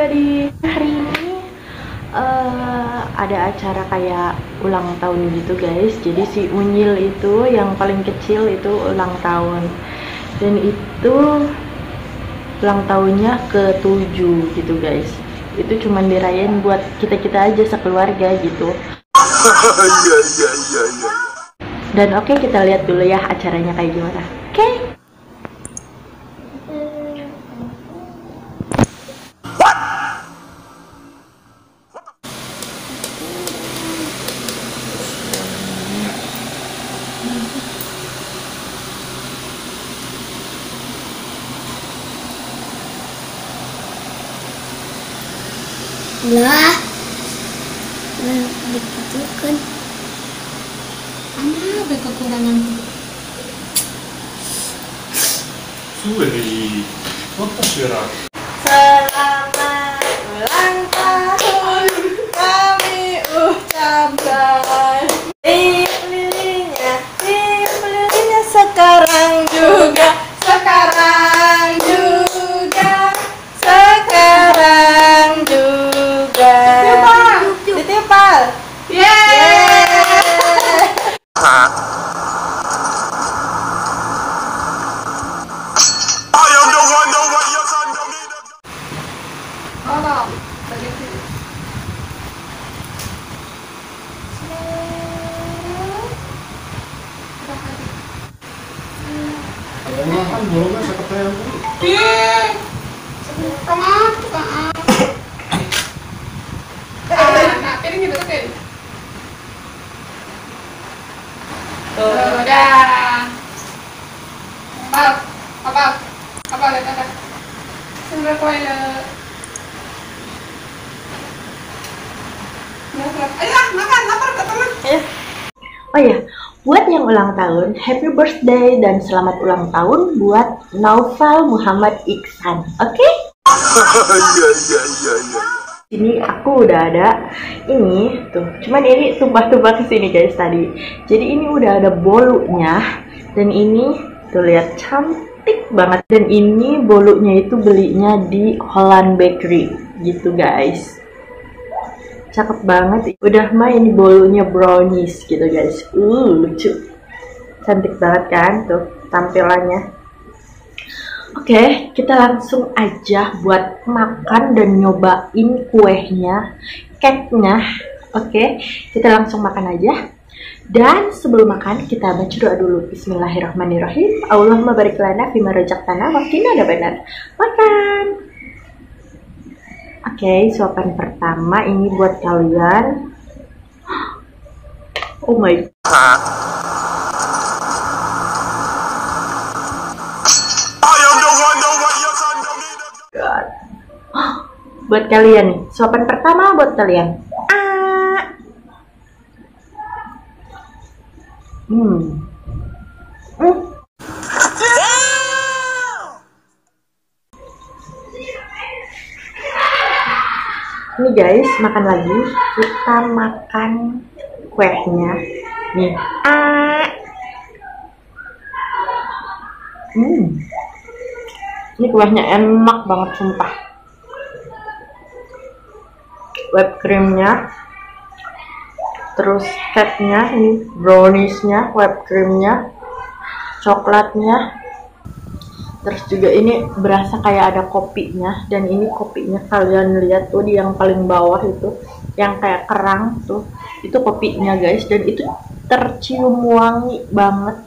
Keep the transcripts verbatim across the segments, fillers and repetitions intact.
everybody. Hari ini uh, ada acara kayak ulang tahun gitu guys. Jadi si Unyil itu yang paling kecil itu ulang tahun. Dan itu ulang tahunnya ke tujuh gitu guys. Itu cuman dirayain buat kita-kita aja sekeluarga gitu. Iya iya iya iya. Dan oke, okay, kita lihat dulu ya acaranya kayak gimana. Oke. Okay? Lah, dikatakan ada be kekurangan Suweri, apa sih? Selamat ulang tahun kami ucapkan. Tiup lilinnya, tiup lilinnya sekarang juga, sekarang juga, sekarang juga. Ditipal. Yeay. Kalau kan bolongnya seperti yang itu. Ih, kenapa? Nah, piring gitu kan. Udah. Apa? Apa? Apa lihat ada? Sudah kuala. Ayo makan, lapar ke teman. Oh ya, buat yang ulang tahun, happy birthday dan selamat ulang tahun buat Naufal Muhammad Iksan, oke? Okay? Iya iya iya iya. Ini aku udah ada ini tuh, cuman ini tumpah-tumpah ke sini guys tadi. Jadi ini udah ada bolunya dan ini tuh lihat cantik banget, dan ini bolunya itu belinya di Holland Bakery gitu guys. Cakep banget, udah main bolunya brownies gitu guys. Uh, lucu, cantik banget kan tuh tampilannya. Oke, okay, kita langsung aja buat makan dan nyobain kuehnya, cake-nya. Oke, okay, kita langsung makan aja. Dan sebelum makan kita baca doa dulu. Bismillahirrahmanirrahim. Allahumma barik lana fima razaqtana wa qina adzabannar. Makan. Oke, okay, suapan pertama ini buat kalian. Oh my god. Buat kalian nih, suapan pertama buat kalian. Ah. Hmm. Hmm. Ini guys, makan lagi. Kita makan kuehnya. Nih. Ah. Hmm. Ini kuehnya enak banget sumpah. Whipped creamnya, terus cake-nya, ini brownies-nya, whipped creamnya, coklatnya, terus juga ini berasa kayak ada kopinya. Dan ini kopinya kalian lihat tuh di yang paling bawah itu, yang kayak kerang tuh, itu kopinya guys, dan itu tercium wangi banget.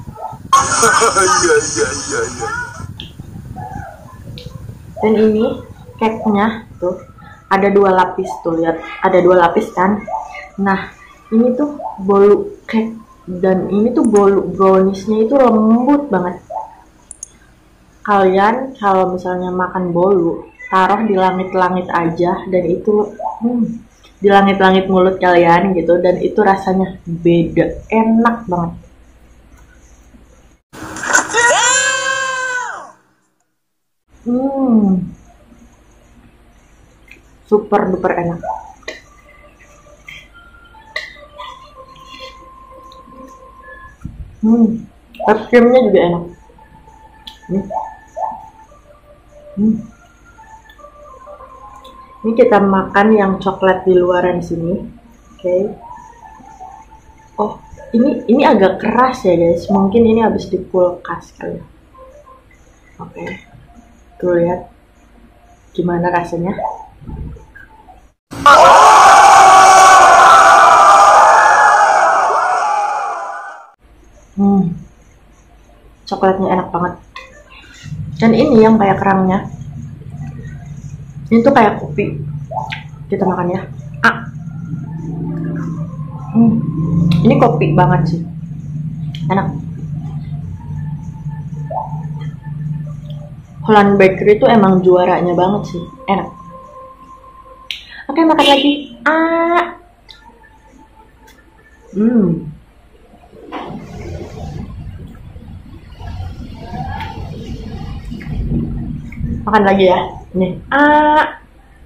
Dan ini cake-nya tuh ada dua lapis tuh, lihat ada dua lapis kan. Nah ini tuh bolu cake, dan ini tuh bolu browniesnya itu lembut banget. Kalian kalau misalnya makan bolu, taruh di langit-langit aja, dan itu hmm, di langit-langit mulut kalian gitu, dan itu rasanya beda, enak banget. Hmm, super duper enak. Hmm, whipped creamnya juga enak. Hmm. Hmm. Ini kita makan yang coklat di luaran sini. Oke. Okay. Oh, ini ini agak keras ya guys. Mungkin ini habis di kulkas kali. Oke. Okay. Tuh lihat gimana rasanya. Hmm. Coklatnya enak banget. Dan ini yang kayak kerangnya. Ini tuh kayak kopi. Kita makan ya. Ah. Hmm. Ini kopi banget sih. Enak. Holland Bakery itu emang juaranya banget sih. Enak. Oke, makan lagi. Ah. Hmm. Makan lagi ya. Nih. Ah.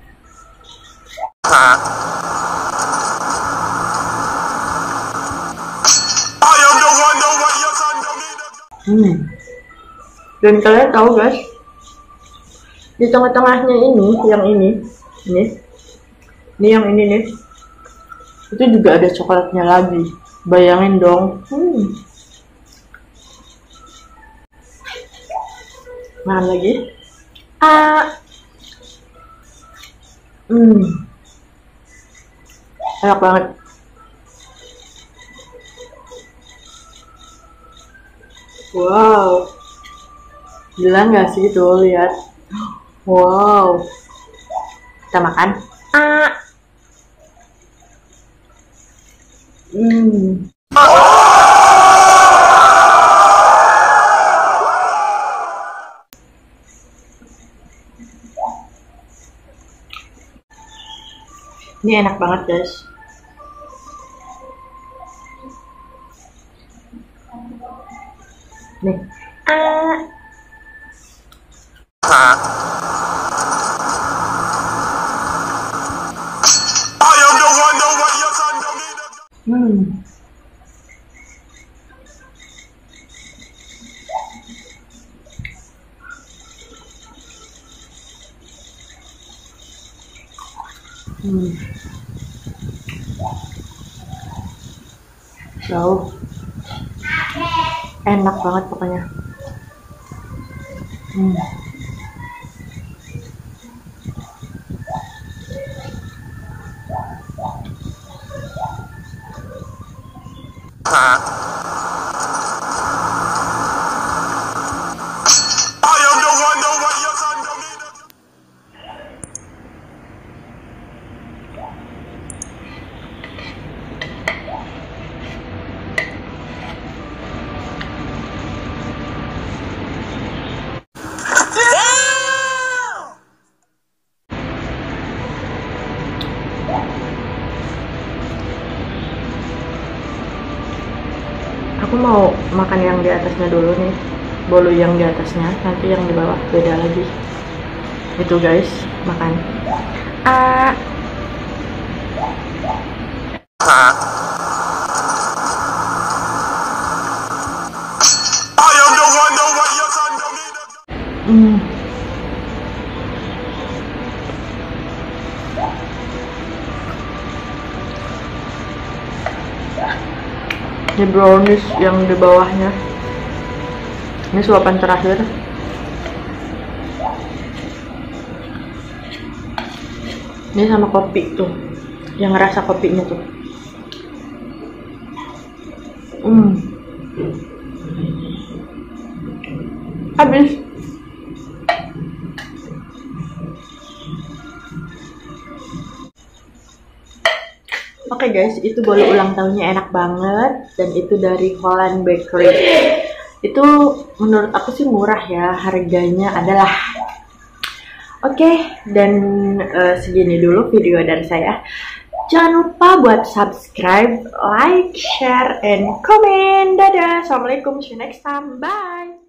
Hmm. Dan kalian tahu guys, di tengah-tengahnya ini, yang ini, ini, ini yang ini nih, itu juga ada coklatnya lagi. Bayangin dong. Hmm. Makan lagi. Ah. Hmm. Enak banget. Wow. Gila nggak sih tuh, lihat. Wow. Kita makan. Ah. Hmm. Ini enak banget guys. Nih. Ah. Hmm. Hmm. Jauh. Enak banget pokoknya. Hmm. Aku mau makan yang di atasnya dulu nih, bolu yang di atasnya, nanti yang di bawah beda lagi. Itu guys, makan. Ah. Hmm. Ini brownies yang di bawahnya. Ini suapan terakhir. Ini sama kopi tuh, yang ngerasa kopinya tuh. Hmm. Habis. Oke okay guys, itu bolu ulang tahunnya enak banget, dan itu dari Holland Bakery. Itu menurut aku sih murah ya, harganya adalah. Oke, okay, dan uh, segini dulu video dari saya. Jangan lupa buat subscribe, like, share, and comment. Dadah, assalamualaikum, see you next time, bye.